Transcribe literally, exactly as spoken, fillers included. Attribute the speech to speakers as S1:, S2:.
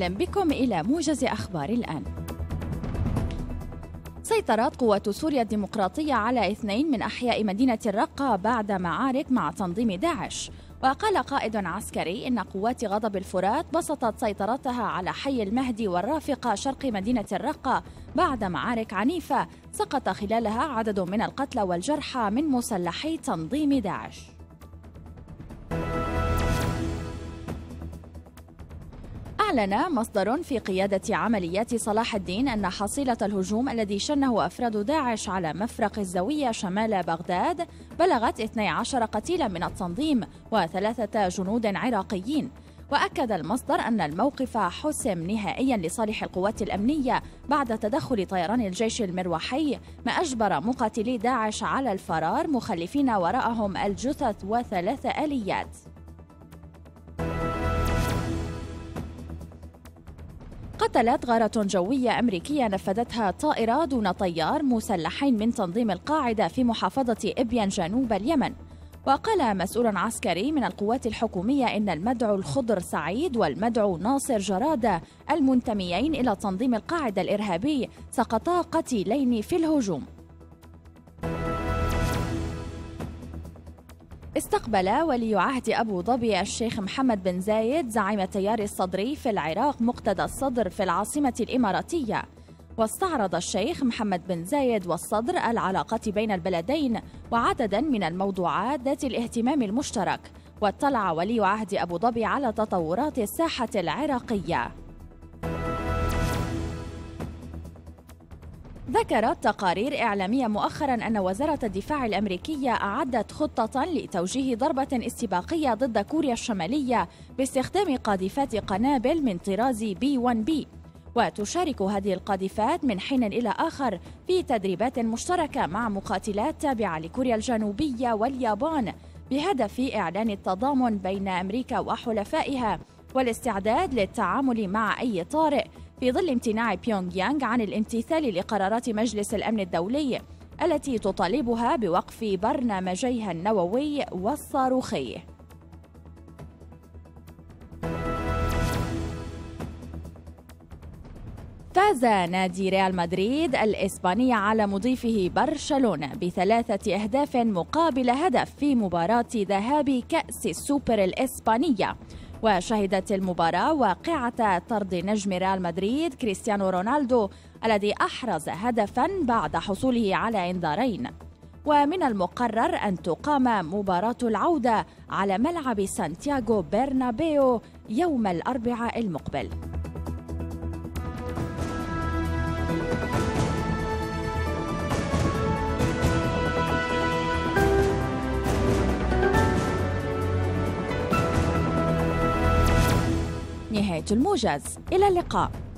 S1: بكم إلى موجز أخبار الآن. سيطرت قوات سوريا الديمقراطية على اثنين من أحياء مدينة الرقة بعد معارك مع تنظيم داعش. وقال قائد عسكري إن قوات غضب الفرات بسطت سيطرتها على حي المهدي والرافقة شرق مدينة الرقة بعد معارك عنيفة سقط خلالها عدد من القتلى والجرحى من مسلحي تنظيم داعش. أعلن مصدر في قيادة عمليات صلاح الدين أن حصيلة الهجوم الذي شنه أفراد داعش على مفرق الزوية شمال بغداد بلغت اثني عشر قتيلا من التنظيم وثلاثة جنود عراقيين. وأكد المصدر أن الموقف حسم نهائيا لصالح القوات الأمنية بعد تدخل طيران الجيش المروحي، ما أجبر مقاتلي داعش على الفرار مخلفين وراءهم الجثث وثلاث آليات. قتلت غارة جوية أمريكية نفذتها طائرة دون طيار مسلحين من تنظيم القاعدة في محافظة إبيان جنوب اليمن. وقال مسؤول عسكري من القوات الحكومية إن المدعو الخضر سعيد والمدعو ناصر جرادة المنتميين إلى تنظيم القاعدة الإرهابي سقطا قتيلين في الهجوم. استقبل ولي عهد أبو ظبي الشيخ محمد بن زايد زعيم التيار الصدري في العراق مقتدى الصدر في العاصمة الإماراتية. واستعرض الشيخ محمد بن زايد والصدر العلاقات بين البلدين وعددا من الموضوعات ذات الاهتمام المشترك. واطلع ولي عهد أبو ظبي على تطورات الساحة العراقية. ذكرت تقارير إعلامية مؤخراً أن وزارة الدفاع الأمريكية أعدت خطة لتوجيه ضربة استباقية ضد كوريا الشمالية باستخدام قاذفات قنابل من طراز بي واحد بي. وتشارك هذه القاذفات من حين إلى آخر في تدريبات مشتركة مع مقاتلات تابعة لكوريا الجنوبية واليابان بهدف إعلان التضامن بين أمريكا وحلفائها والاستعداد للتعامل مع أي طارئ في ظل امتناع بيونغ يانغ عن الامتثال لقرارات مجلس الأمن الدولي التي تطالبها بوقف برنامجيها النووي والصاروخي. فاز نادي ريال مدريد الإسباني على مضيفه برشلونة بثلاثة أهداف مقابل هدف في مباراة ذهاب كأس السوبر الإسبانية. وشهدت المباراة واقعة طرد نجم ريال مدريد كريستيانو رونالدو الذي أحرز هدفاً بعد حصوله على إنذارين. ومن المقرر أن تقام مباراة العودة على ملعب سانتياغو برنابيو يوم الأربعاء المقبل. نهاية الموجز، إلى اللقاء.